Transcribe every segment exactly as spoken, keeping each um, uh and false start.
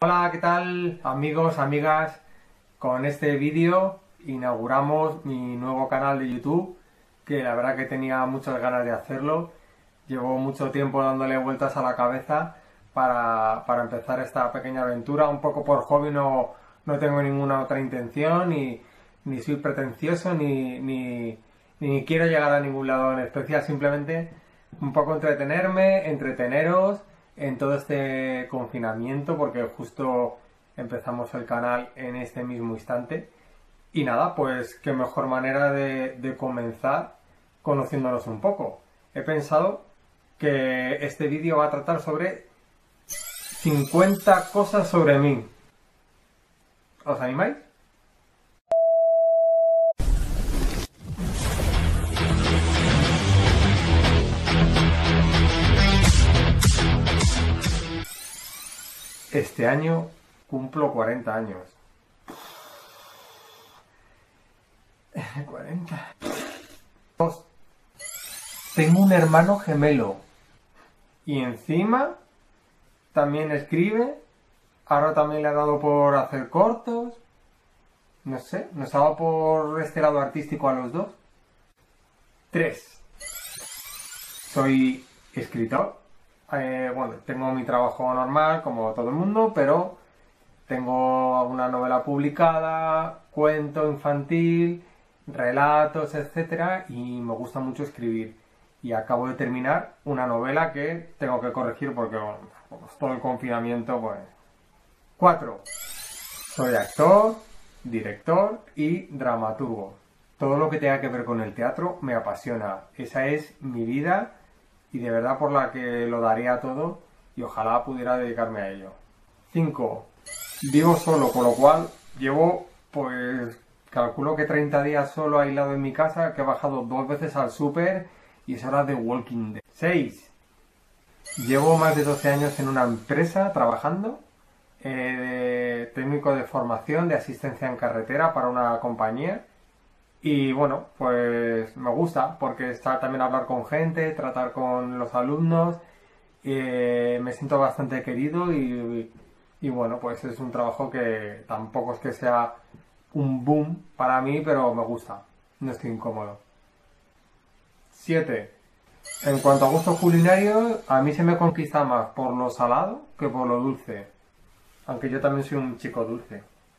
Hola, ¿qué tal amigos, amigas? Con este vídeo inauguramos mi nuevo canal de YouTube, que la verdad que tenía muchas ganas de hacerlo. Llevo mucho tiempo dándole vueltas a la cabeza para, para empezar esta pequeña aventura. Un poco por hobby, no, no tengo ninguna otra intención, ni, ni soy pretencioso, ni, ni, ni quiero llegar a ningún lado en especial. Simplemente un poco entretenerme, entreteneros en todo este confinamiento, porque justo empezamos el canal en este mismo instante. Y nada, pues qué mejor manera de, de comenzar conociéndonos un poco. He pensado que este vídeo va a tratar sobre cincuenta cosas sobre mí. ¿Os animáis? Este año cumplo cuarenta años. cuarenta. Dos. Tengo un hermano gemelo. Y encima también escribe. Ahora también le ha dado por hacer cortos. No sé, nos ha dado por este lado artístico a los dos. Tres. Soy escritor. Eh, bueno, tengo mi trabajo normal como todo el mundo, pero tengo alguna novela publicada, cuento infantil, relatos, etcétera, y me gusta mucho escribir. Y acabo de terminar una novela que tengo que corregir porque, bueno, pues todo el confinamiento, pues... Cuatro. Soy actor, director y dramaturgo. Todo lo que tenga que ver con el teatro me apasiona. Esa es mi vida y de verdad por la que lo daría todo y ojalá pudiera dedicarme a ello. Cinco. Vivo solo, con lo cual llevo, pues, calculo que treinta días solo aislado en mi casa, que he bajado dos veces al súper y es hora de Walking Dead. Seis. Llevo más de doce años en una empresa trabajando, eh, de técnico de formación de asistencia en carretera para una compañía. Y bueno, pues me gusta porque está también hablar con gente, tratar con los alumnos, eh, me siento bastante querido y, y bueno, pues es un trabajo que tampoco es que sea un boom para mí, pero me gusta, no estoy incómodo. Siete. En cuanto a gustos culinarios, a mí se me conquista más por lo salado que por lo dulce, aunque yo también soy un chico dulce.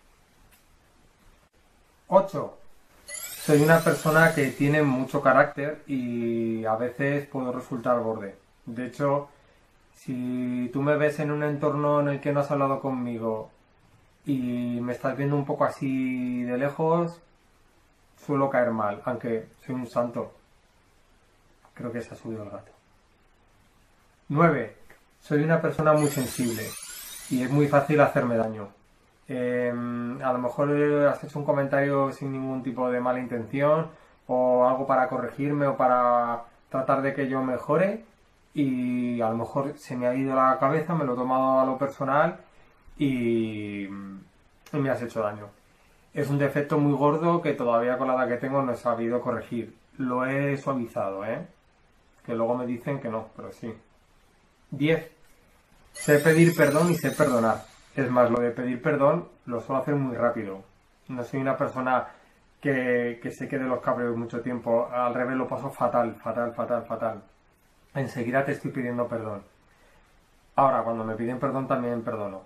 Ocho. Soy una persona que tiene mucho carácter y a veces puedo resultar borde. De hecho, si tú me ves en un entorno en el que no has hablado conmigo y me estás viendo un poco así de lejos, suelo caer mal, aunque soy un santo. Creo que se ha subido el gato. Nueve. Soy una persona muy sensible y es muy fácil hacerme daño. Eh, a lo mejor has hecho un comentario sin ningún tipo de mala intención o algo para corregirme o para tratar de que yo mejore y a lo mejor se me ha ido la cabeza, me lo he tomado a lo personal y, y me has hecho daño. Es un defecto muy gordo que todavía con la edad que tengo no he sabido corregir. Lo he suavizado, ¿eh? Que luego me dicen que no, pero sí. Diez. Sé pedir perdón y sé perdonar. Es más, lo de pedir perdón lo suelo hacer muy rápido. No soy una persona que, que se quede los cabreos mucho tiempo. Al revés, lo paso fatal, fatal, fatal, fatal. Enseguida te estoy pidiendo perdón. Ahora, cuando me piden perdón también perdono.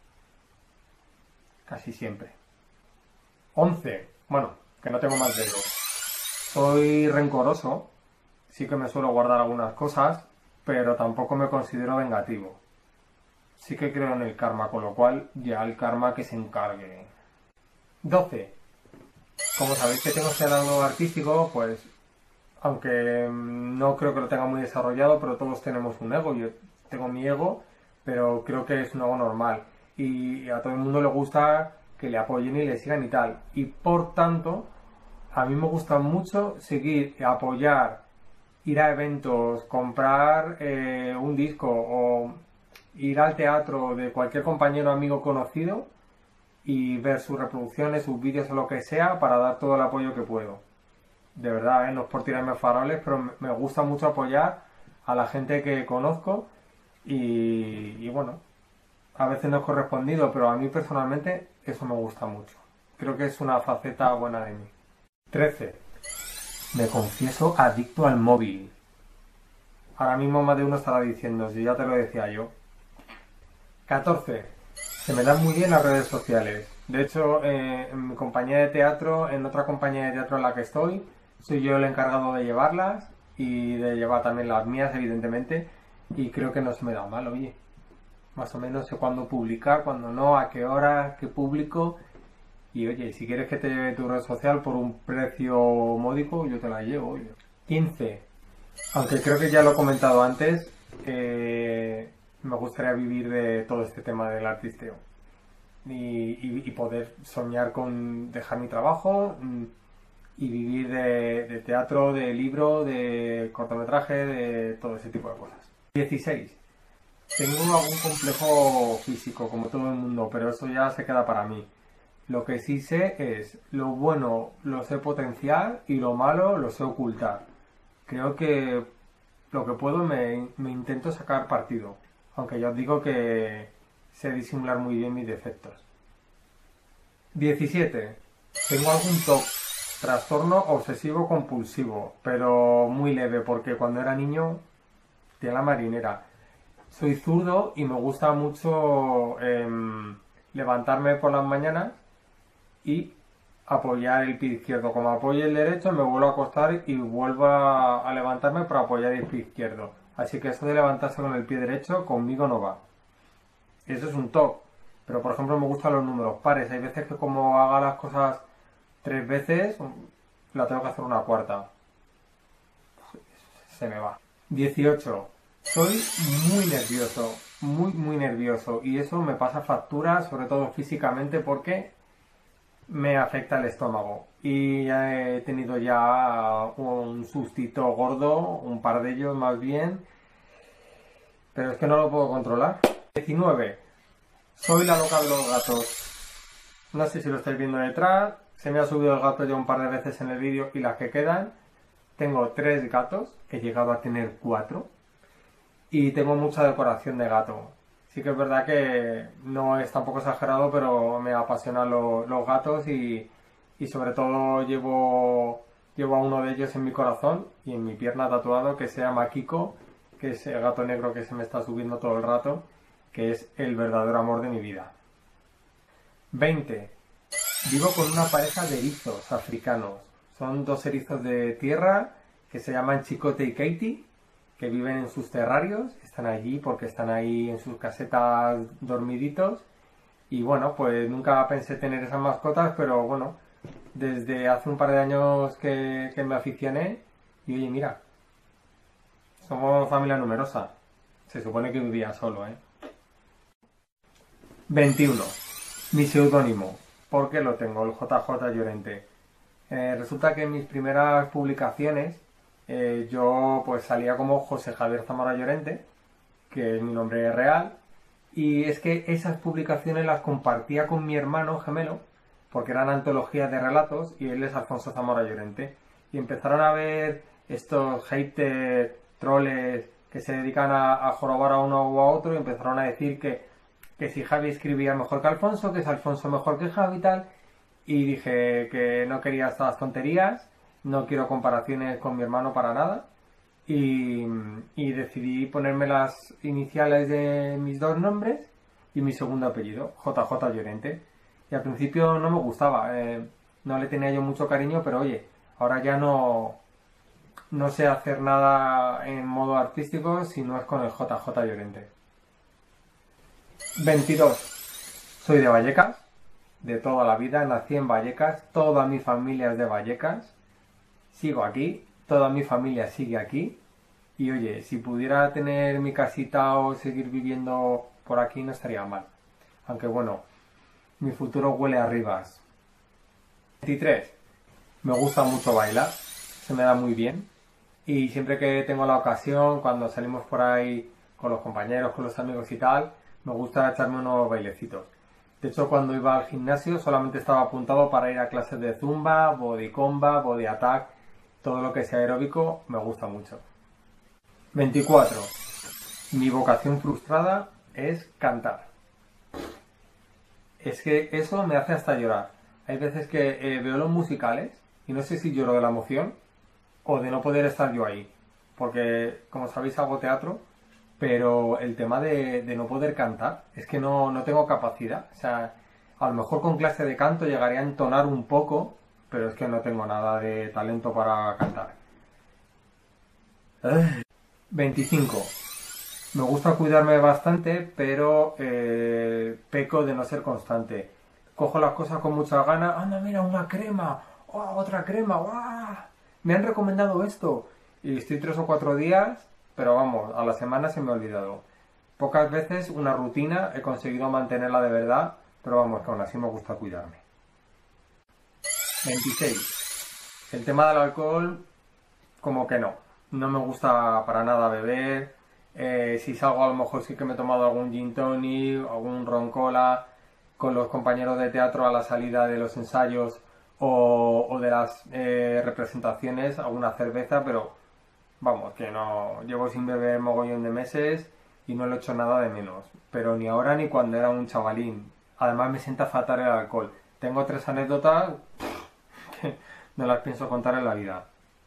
Casi siempre. Once. Bueno, que no tengo más dedos. Soy rencoroso. Sí que me suelo guardar algunas cosas, pero tampoco me considero vengativo. Sí que creo en el karma, con lo cual ya el karma que se encargue. doce. Como sabéis que tengo este lado artístico, pues aunque no creo que lo tenga muy desarrollado, pero todos tenemos un ego. Yo tengo mi ego, pero creo que es un ego normal. Y a todo el mundo le gusta que le apoyen y le sigan y tal. Y por tanto, a mí me gusta mucho seguir, apoyar, ir a eventos, comprar eh, un disco o ir al teatro de cualquier compañero, amigo, conocido y ver sus reproducciones, sus vídeos o lo que sea para dar todo el apoyo que puedo. De verdad, ¿eh? No es por tirarme faroles, pero me gusta mucho apoyar a la gente que conozco y, y bueno, a veces no es correspondido, pero a mí personalmente eso me gusta mucho. Creo que es una faceta buena de mí. trece. Me confieso adicto al móvil. Ahora mismo más de uno estará diciendo, si ya te lo decía yo. catorce. Se me dan muy bien las redes sociales. De hecho, eh, en mi compañía de teatro, en otra compañía de teatro en la que estoy, soy yo el encargado de llevarlas y de llevar también las mías, evidentemente. Y creo que no se me da mal, oye. Más o menos sé cuándo publicar, cuándo no, a qué hora, qué publico. Y oye, si quieres que te lleve tu red social por un precio módico, yo te la llevo, oye. quince. Aunque creo que ya lo he comentado antes, eh, me gustaría vivir de todo este tema del artisteo. Y, y, y poder soñar con dejar mi trabajo y vivir de, de teatro, de libro, de cortometraje, de todo ese tipo de cosas. dieciséis. Tengo algún complejo físico, como todo el mundo, pero eso ya se queda para mí. Lo que sí sé es, lo bueno lo sé potenciar y lo malo lo sé ocultar. Creo que lo que puedo me, me intento sacar partido, aunque ya os digo que sé disimular muy bien mis defectos. diecisiete. Tengo algún T O C, trastorno obsesivo compulsivo, pero muy leve, porque cuando era niño tenía la marinera. Soy zurdo y me gusta mucho eh, levantarme por las mañanas y apoyar el pie izquierdo. Como apoyo el derecho, me vuelvo a acostar y vuelvo a, a levantarme para apoyar el pie izquierdo. Así que eso de levantarse con el pie derecho conmigo no va. Eso es un T O C. Pero por ejemplo me gustan los números pares. Hay veces que como haga las cosas tres veces, la tengo que hacer una cuarta. Se me va. dieciocho. Soy muy nervioso. Muy, muy nervioso. Y eso me pasa factura, sobre todo físicamente, porque me afecta el estómago. Y he tenido ya un sustito gordo, un par de ellos más bien. Pero es que no lo puedo controlar. diecinueve. Soy la loca de los gatos. No sé si lo estáis viendo detrás. Se me ha subido el gato ya un par de veces en el vídeo y las que quedan. Tengo tres gatos. He llegado a tener cuatro. Y tengo mucha decoración de gato. Sí que es verdad que no es tampoco exagerado, pero me apasionan lo, los gatos y, y sobre todo llevo, llevo a uno de ellos en mi corazón y en mi pierna tatuado, que se llama Kiko, que es el gato negro que se me está subiendo todo el rato, que es el verdadero amor de mi vida. veinte. Vivo con una pareja de erizos africanos. Son dos erizos de tierra que se llaman Chicote y Katie, que viven en sus terrarios, están allí porque están ahí en sus casetas dormiditos. Y bueno, pues nunca pensé tener esas mascotas, pero bueno, desde hace un par de años que, que me aficioné y oye, mira, somos familia numerosa. Se supone que vivía solo, ¿eh? veintiuno. Mi seudónimo. ¿Por qué lo tengo? El J J Llorente. Eh, resulta que en mis primeras publicaciones eh, yo pues salía como José Javier Zamora Llorente, que es mi nombre real, y es que esas publicaciones las compartía con mi hermano gemelo, porque eran antologías de relatos, y él es Alfonso Zamora Llorente. Y empezaron a ver estos haters, troles, que se dedican a, a jorobar a uno o a otro, y empezaron a decir que, que si Javi escribía mejor que Alfonso, que es Alfonso mejor que Javi y tal, y dije que no quería estas tonterías, no quiero comparaciones con mi hermano para nada, y, y decidí ponerme las iniciales de mis dos nombres y mi segundo apellido, J J Llorente. Y al principio no me gustaba, eh, no le tenía yo mucho cariño, pero oye, ahora ya no, no sé hacer nada en modo artístico si no es con el J J Llorente. veintidós. Soy de Vallecas, de toda la vida, nací en Vallecas, toda mi familia es de Vallecas, sigo aquí, toda mi familia sigue aquí, y oye, si pudiera tener mi casita o seguir viviendo por aquí no estaría mal, aunque bueno, mi futuro huele a Rivas. veintitrés. Me gusta mucho bailar, se me da muy bien, y siempre que tengo la ocasión, cuando salimos por ahí con los compañeros, con los amigos y tal, me gusta echarme unos bailecitos. De hecho, cuando iba al gimnasio solamente estaba apuntado para ir a clases de zumba, body combat, body attack, todo lo que sea aeróbico me gusta mucho. veinticuatro. Mi vocación frustrada es cantar. Es que eso me hace hasta llorar. Hay veces que eh, veo los musicales y no sé si lloro de la emoción o de no poder estar yo ahí. Porque, como sabéis, hago teatro, pero el tema de, de no poder cantar, es que no, no tengo capacidad. O sea, a lo mejor con clase de canto llegaría a entonar un poco, pero es que no tengo nada de talento para cantar. veinticinco. Me gusta cuidarme bastante, pero eh, peco de no ser constante. Cojo las cosas con muchas ganas. ¡Anda, mira, una crema! ¡Oh, otra crema! ¡Wow! Me han recomendado esto. Y estoy tres o cuatro días, pero vamos, a la semana se me ha olvidado. Pocas veces una rutina he conseguido mantenerla de verdad, pero vamos, que aún así me gusta cuidarme. veintiséis. El tema del alcohol, como que no. No me gusta para nada beber. Eh, si salgo a lo mejor sí que me he tomado algún gin tonic, algún ron cola con los compañeros de teatro a la salida de los ensayos o, o de las eh, representaciones, alguna cerveza, pero vamos, que no, llevo sin beber mogollón de meses y no lo he hecho nada de menos, pero ni ahora ni cuando era un chavalín. Además me sienta fatal el alcohol. Tengo tres anécdotas que no las pienso contar en la vida.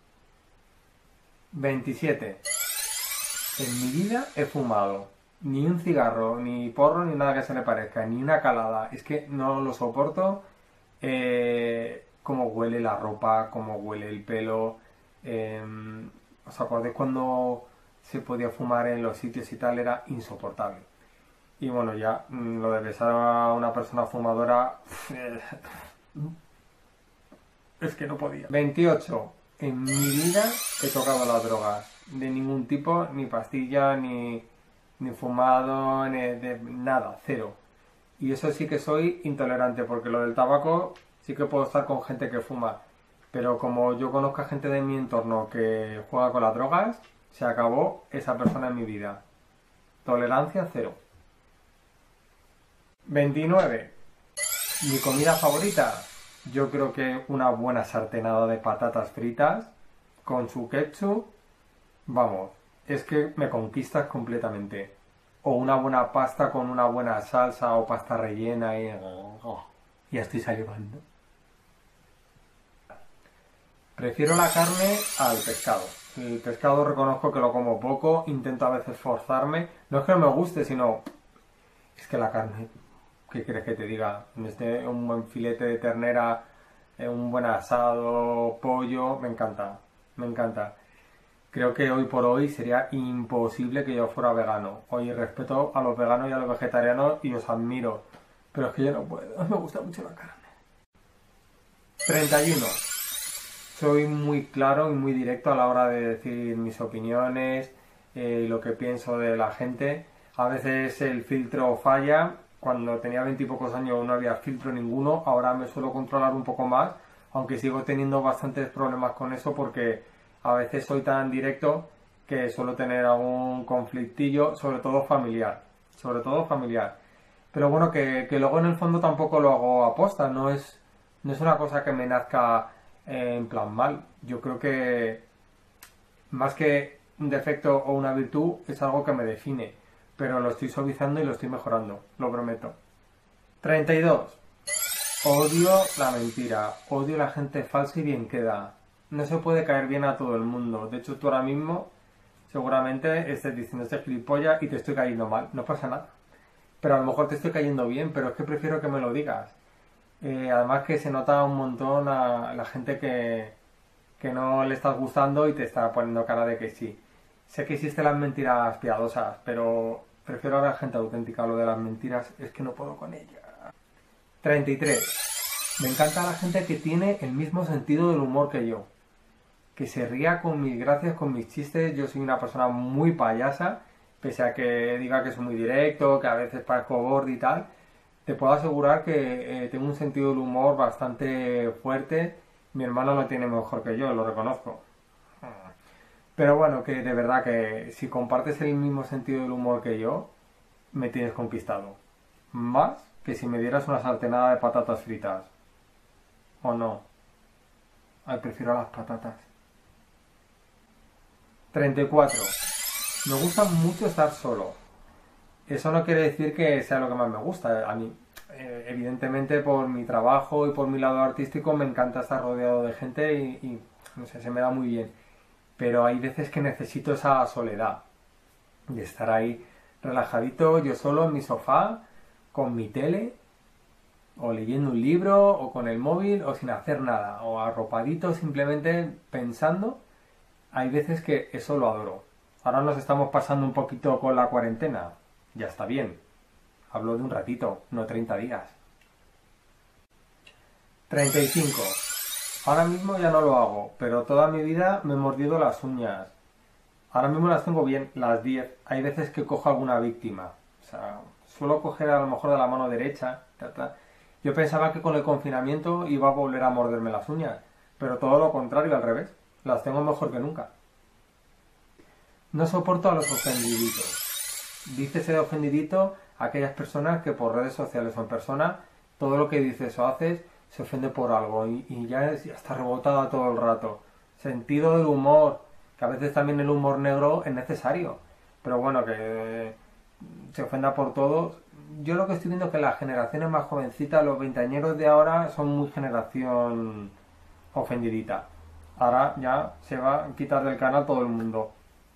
veintisiete. En mi vida he fumado ni un cigarro, ni porro, ni nada que se le parezca, ni una calada. Es que no lo soporto. Eh, cómo huele la ropa, cómo huele el pelo. Eh, ¿Os acordáis cuando se podía fumar en los sitios y tal? Era insoportable. Y bueno, ya lo de besar a una persona fumadora es que no podía. veintiocho. En mi vida he tocado las drogas. De ningún tipo, ni pastilla, ni, ni fumado, ni de nada, cero. Y eso sí que soy intolerante, porque lo del tabaco sí que puedo estar con gente que fuma. Pero como yo conozco a gente de mi entorno que juega con las drogas, se acabó esa persona en mi vida. Tolerancia cero. veintinueve. Mi comida favorita. Yo creo que una buena sartenada de patatas fritas con su ketchup, vamos, es que me conquistas completamente. O una buena pasta con una buena salsa o pasta rellena y... Oh, ya estoy salivando. Prefiero la carne al pescado. El pescado reconozco que lo como poco, intento a veces forzarme. No es que no me guste, sino... Es que la carne... ¿Qué quieres que te diga? Este, un buen filete de ternera, un buen asado, pollo, me encanta, me encanta. Creo que hoy por hoy sería imposible que yo fuera vegano. Hoy respeto a los veganos y a los vegetarianos y os admiro, pero es que yo no puedo, me gusta mucho la carne. treinta y uno. Soy muy claro y muy directo a la hora de decir mis opiniones y eh, lo que pienso de la gente. A veces el filtro falla. Cuando tenía veintipocos años no había filtro ninguno, ahora me suelo controlar un poco más, aunque sigo teniendo bastantes problemas con eso porque a veces soy tan directo que suelo tener algún conflictillo, sobre todo familiar, sobre todo familiar. Pero bueno, que, que luego en el fondo tampoco lo hago aposta, no es, no es una cosa que me nazca eh, en plan mal. Yo creo que más que un defecto o una virtud es algo que me define. Pero lo estoy suavizando y lo estoy mejorando, lo prometo. treinta y dos. Odio la mentira, odio la gente falsa y bien queda. No se puede caer bien a todo el mundo. De hecho, tú ahora mismo seguramente estés diciendo este gilipollas y te estoy cayendo mal. No pasa nada. Pero a lo mejor te estoy cayendo bien, pero es que prefiero que me lo digas. Eh, además que se nota un montón a la gente que, que no le estás gustando y te está poniendo cara de que sí. Sé que existen las mentiras piadosas, pero prefiero a la gente auténtica. Lo de las mentiras es que no puedo con ellas. treinta y tres. Me encanta la gente que tiene el mismo sentido del humor que yo. Que se ría con mis gracias, con mis chistes. Yo soy una persona muy payasa, pese a que diga que soy muy directo, que a veces parezco gordo y tal. Te puedo asegurar que eh, tengo un sentido del humor bastante fuerte. Mi hermano lo tiene mejor que yo, lo reconozco. Pero bueno, que de verdad que si compartes el mismo sentido del humor que yo, me tienes conquistado. Más que si me dieras una sartenada de patatas fritas. ¿O no? Ay, prefiero las patatas. treinta y cuatro. Me gusta mucho estar solo. Eso no quiere decir que sea lo que más me gusta. A mí eh, evidentemente por mi trabajo y por mi lado artístico me encanta estar rodeado de gente y, y, no sé, se me da muy bien. Pero hay veces que necesito esa soledad de estar ahí relajadito, yo solo en mi sofá, con mi tele, o leyendo un libro, o con el móvil, o sin hacer nada, o arropadito simplemente pensando. Hay veces que eso lo adoro. Ahora nos estamos pasando un poquito con la cuarentena. Ya está bien. Hablo de un ratito, no treinta días. treinta y cinco. Ahora mismo ya no lo hago, pero toda mi vida me he mordido las uñas. Ahora mismo las tengo bien, las diez. Hay veces que cojo alguna víctima. O sea, suelo coger a lo mejor de la mano derecha. Ta, ta. Yo pensaba que con el confinamiento iba a volver a morderme las uñas, pero todo lo contrario, al revés. Las tengo mejor que nunca. No soporto a los ofendiditos. Dícese de ofendidito a aquellas personas que por redes sociales o en persona, todo lo que dices o haces se ofende por algo y, y ya, es, ya está rebotada todo el rato. Sentido del humor, que a veces también el humor negro es necesario. Pero bueno, que se ofenda por todo. Yo lo que estoy viendo es que las generaciones más jovencitas, los veinteañeros de ahora, son muy generación ofendidita. Ahora ya se va a quitar del canal todo el mundo.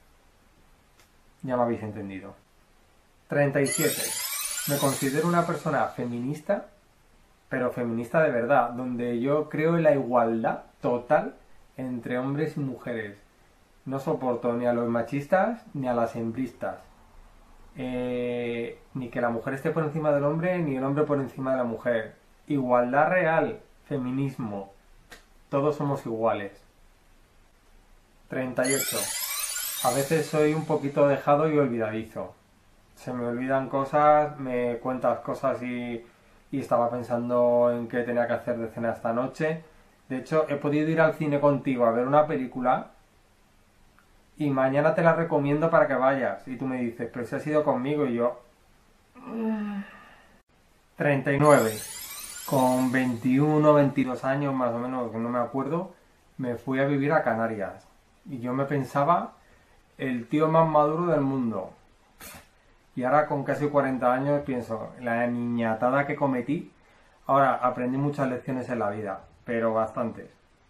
Ya me habéis entendido. treinta y siete. Me considero una persona feminista, pero feminista de verdad, donde yo creo en la igualdad total entre hombres y mujeres. No soporto ni a los machistas ni a las hembristas. Eh, ni que la mujer esté por encima del hombre, ni el hombre por encima de la mujer. Igualdad real, feminismo. Todos somos iguales. treinta y ocho. A veces soy un poquito dejado y olvidadizo. Se me olvidan cosas, me cuentas cosas y, y estaba pensando en qué tenía que hacer de cena esta noche. De hecho, he podido ir al cine contigo a ver una película y mañana te la recomiendo para que vayas. Y tú me dices, pero si has ido conmigo y yo... treinta y nueve. Con veintiuno, veintidós años más o menos, que no me acuerdo, me fui a vivir a Canarias. Y yo me pensaba el tío más maduro del mundo. Y ahora con casi cuarenta años pienso, la niñatada que cometí. Ahora aprendí muchas lecciones en la vida, pero bastantes.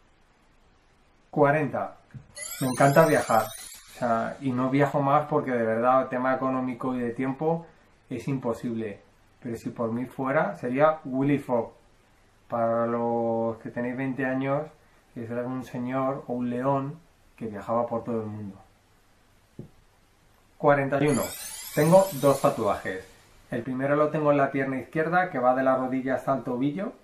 cuarenta. Me encanta viajar. O sea, y no viajo más porque de verdad el tema económico y de tiempo es imposible. Pero si por mí fuera, sería Willy Fogg. Para los que tenéis veinte años, es un señor o un león que viajaba por todo el mundo. cuarenta y uno. Tengo dos tatuajes. El primero lo tengo en la pierna izquierda, que va de la rodilla hasta el tobillo.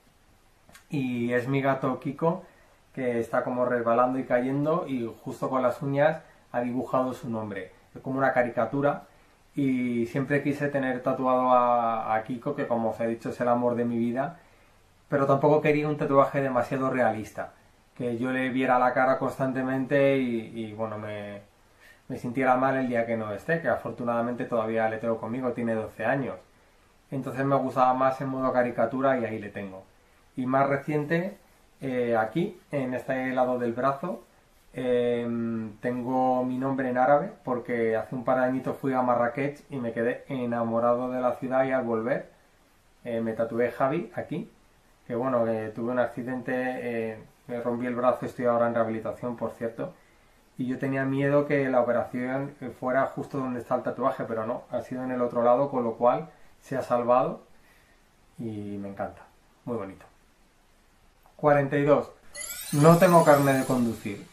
Y es mi gato Kiko, que está como resbalando y cayendo y justo con las uñas ha dibujado su nombre. Es como una caricatura. Y siempre quise tener tatuado a, a Kiko, que como os he dicho es el amor de mi vida. Pero tampoco quería un tatuaje demasiado realista. Que yo le viera la cara constantemente y, y bueno, me... me sintiera mal el día que no esté, que afortunadamente todavía le tengo conmigo, tiene doce años. Entonces me gustaba más en modo caricatura y ahí le tengo. Y más reciente, eh, aquí, en este lado del brazo, eh, tengo mi nombre en árabe, porque hace un par de añitos fui a Marrakech y me quedé enamorado de la ciudad y al volver eh, me tatué Javi aquí, que bueno, que tuve un accidente, eh, me rompí el brazo, estoy ahora en rehabilitación, por cierto. Y yo tenía miedo que la operación fuera justo donde está el tatuaje, pero no, ha sido en el otro lado, con lo cual se ha salvado y me encanta. Muy bonito. cuarenta y dos. No tengo carnet de conducir.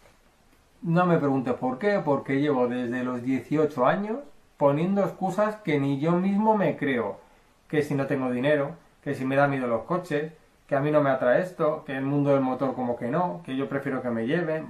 No me preguntes por qué, porque llevo desde los dieciocho años poniendo excusas que ni yo mismo me creo. Que si no tengo dinero, que si me da miedo los coches, que a mí no me atrae esto, que el mundo del motor como que no, que yo prefiero que me lleven.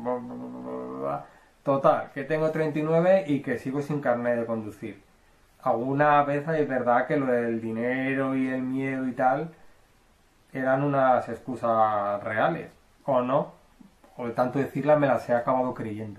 Total, que tengo treinta y nueve y que sigo sin carnet de conducir. Alguna vez es verdad que lo del dinero y el miedo y tal eran unas excusas reales, o no, o de tanto decirlas me las he acabado creyendo.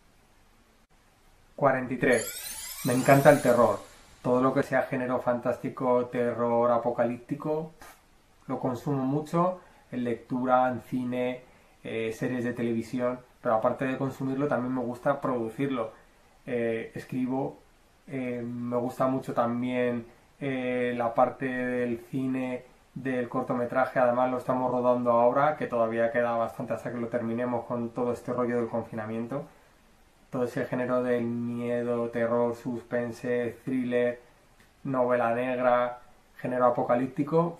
cuarenta y tres. Me encanta el terror. Todo lo que sea género fantástico, terror apocalíptico, lo consumo mucho en lectura, en cine, eh, series de televisión, pero aparte de consumirlo también me gusta producirlo. Eh, escribo, eh, me gusta mucho también eh, la parte del cine, del cortometraje, además lo estamos rodando ahora, que todavía queda bastante hasta que lo terminemos con todo este rollo del confinamiento. Todo ese género del miedo, terror, suspense, thriller, novela negra, género apocalíptico,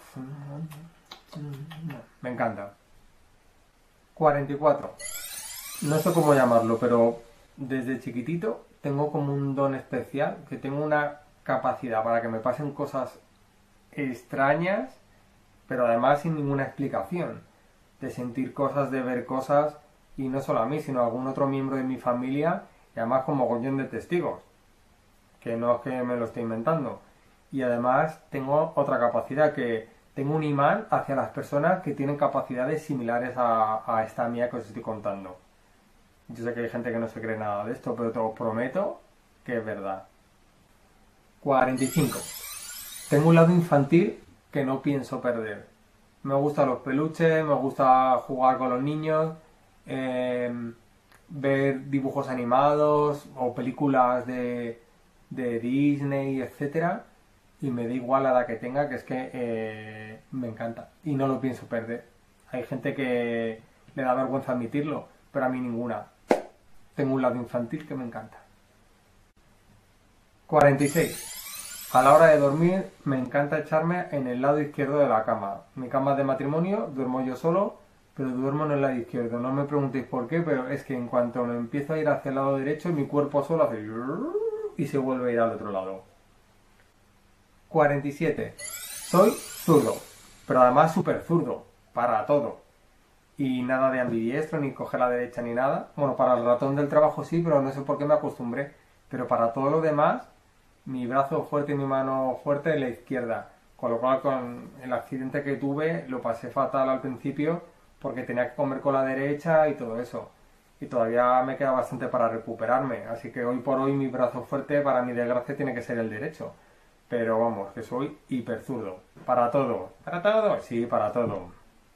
me encanta. cuarenta y cuatro. No sé cómo llamarlo, pero desde chiquitito tengo como un don especial, que tengo una capacidad para que me pasen cosas extrañas, pero además sin ninguna explicación. De sentir cosas, de ver cosas, y no solo a mí, sino a algún otro miembro de mi familia, y además con mogollón de testigos, que no es que me lo esté inventando. Y además tengo otra capacidad, que tengo un imán hacia las personas que tienen capacidades similares a, a esta mía que os estoy contando. Yo sé que hay gente que no se cree nada de esto, pero te os prometo que es verdad. cuarenta y cinco. Tengo un lado infantil que no pienso perder. Me gustan los peluches, me gusta jugar con los niños, eh, ver dibujos animados o películas de, de Disney, etcétera. Y me da igual la edad que tenga, que es que eh, me encanta. Y no lo pienso perder. Hay gente que le da vergüenza admitirlo, pero a mí ninguna. Tengo un lado infantil que me encanta. cuarenta y seis. A la hora de dormir me encanta echarme en el lado izquierdo de la cama. Mi cama es de matrimonio, duermo yo solo, pero duermo en el lado izquierdo. No me preguntéis por qué, pero es que en cuanto me empiezo a ir hacia el lado derecho, mi cuerpo solo hace y se vuelve a ir al otro lado. cuarenta y siete. Soy zurdo, pero además súper zurdo, para todo. Y nada de ambidiestro, ni coger la derecha, ni nada. Bueno, para el ratón del trabajo sí, pero no sé por qué me acostumbré. Pero para todo lo demás, mi brazo fuerte y mi mano fuerte en la izquierda. Con lo cual, con el accidente que tuve, lo pasé fatal al principio, porque tenía que comer con la derecha y todo eso. Y todavía me queda bastante para recuperarme. Así que hoy por hoy mi brazo fuerte, para mi desgracia, tiene que ser el derecho. Pero vamos, que soy hiper zurdo. Para todo. ¿Para todo? Sí, para todo.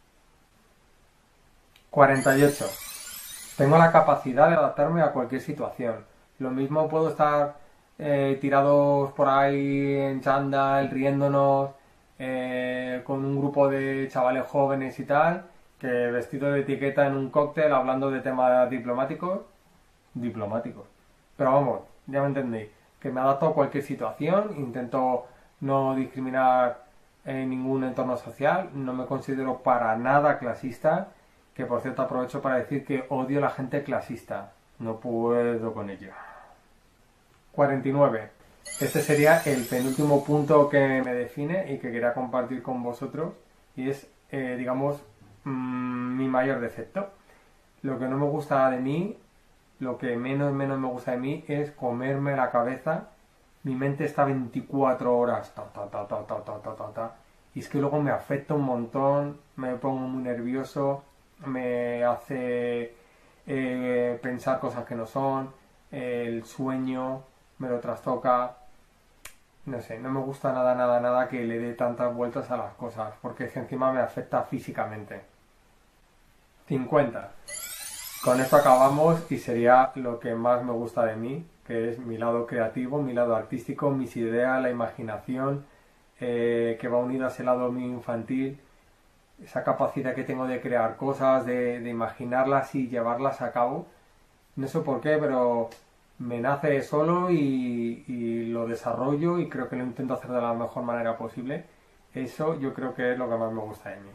cuarenta y ocho. Tengo la capacidad de adaptarme a cualquier situación. Lo mismo puedo estar eh, tirados por ahí en chándal, riéndonos, eh, con un grupo de chavales jóvenes y tal, que vestido de etiqueta en un cóctel hablando de temas diplomáticos. Diplomáticos. Pero vamos, ya me entendéis. Que me adapto a cualquier situación, intento no discriminar en ningún entorno social, no me considero para nada clasista, que por cierto aprovecho para decir que odio a la gente clasista, no puedo con ello. cuarenta y nueve. Este sería el penúltimo punto que me define y que quería compartir con vosotros, y es, eh, digamos, mmm, mi mayor defecto. Lo que no me gusta de mí, lo que menos menos me gusta de mí es comerme la cabeza. Mi mente está veinticuatro horas ta, ta, ta, ta, ta, ta, ta, ta, ta, y es que luego me afecta un montón, me pongo muy nervioso, me hace eh, pensar cosas que no son, eh, el sueño me lo trastoca. No sé, no me gusta nada, nada, nada que le dé tantas vueltas a las cosas, porque es que encima me afecta físicamente. cincuenta. Con esto acabamos y sería lo que más me gusta de mí, que es mi lado creativo, mi lado artístico, mis ideas, la imaginación, eh, que va unido a ese lado mío infantil, esa capacidad que tengo de crear cosas, de, de imaginarlas y llevarlas a cabo. No sé por qué, pero me nace solo y, y lo desarrollo y creo que lo intento hacer de la mejor manera posible. Eso yo creo que es lo que más me gusta de mí.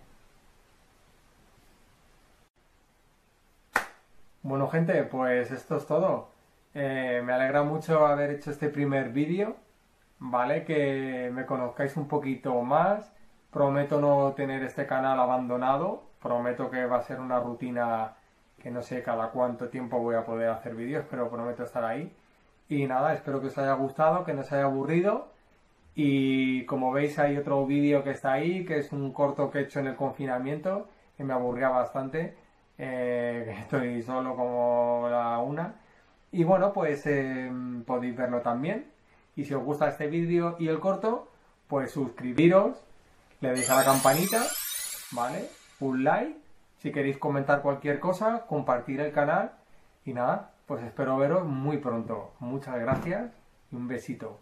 Bueno, gente, pues esto es todo. Eh, me alegra mucho haber hecho este primer vídeo, ¿vale? Que me conozcáis un poquito más. Prometo no tener este canal abandonado. Prometo que va a ser una rutina que no sé cada cuánto tiempo voy a poder hacer vídeos, pero prometo estar ahí. Y nada, espero que os haya gustado, que no os haya aburrido. Y como veis hay otro vídeo que está ahí, que es un corto que he hecho en el confinamiento, que me aburría bastante. Eh, que estoy solo como la una. Y bueno, pues eh, podéis verlo también. Y si os gusta este vídeo y el corto, pues suscribiros, le deis a la campanita, ¿vale? Un like. Si queréis comentar cualquier cosa, compartir el canal. Y nada, pues espero veros muy pronto. Muchas gracias y un besito.